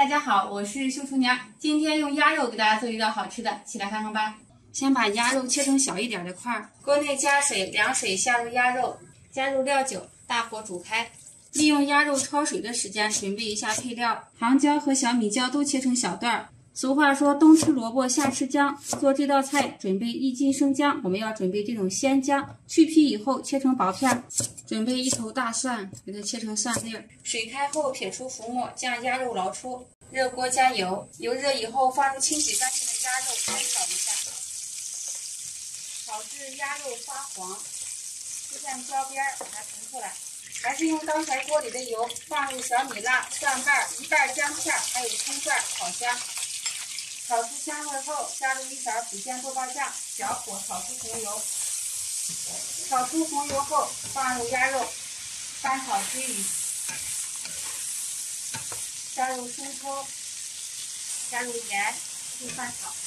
家好，我是秀厨娘，今天用鸭肉给大家做一道好吃的，起来看看吧。先把鸭肉切成小一点的块，锅内加水，凉水下入鸭肉，加入料酒，大火煮开。利用鸭肉焯水的时间，准备一下配料，糖椒和小米椒都切成小段。俗话说冬吃萝卜夏吃姜，做这道菜准备1斤生姜，我们要准备这种鲜姜，去皮以后切成薄片。准备1头大蒜，给它切成蒜粒。水开后撇除浮沫，将鸭肉捞出。热锅加油，油热以后放入清洗干净的鸭肉，翻炒一下，炒至鸭肉发黄，出现焦边，把它盛出来。还是用刚才锅里的油，放入小米辣、蒜瓣、1瓣姜片，还有葱段炒香。炒出香味后，加入1勺郫县豆瓣酱，小火炒出红油。炒出红油后，放入鸭肉，翻炒均匀。加入生抽，加入盐，继续翻炒。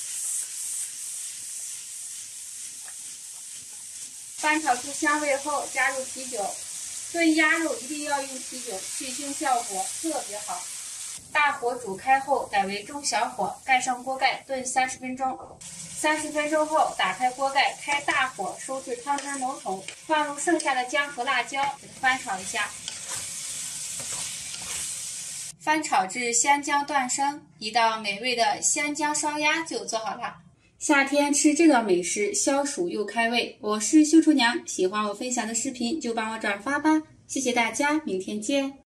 翻炒出香味后，加入啤酒。炖鸭肉一定要用啤酒，去腥效果特别好。大火煮开后，改为中小火，盖上锅盖炖30分钟。30分钟后，打开锅盖，开大火，收至汤汁浓稠，放入剩下的姜和辣椒，翻炒一下。翻炒至鲜姜断生，一道美味的鲜姜烧鸭就做好了。夏天吃这道美食，消暑又开胃。我是秀厨娘，喜欢我分享的视频就帮我转发吧，谢谢大家，明天见。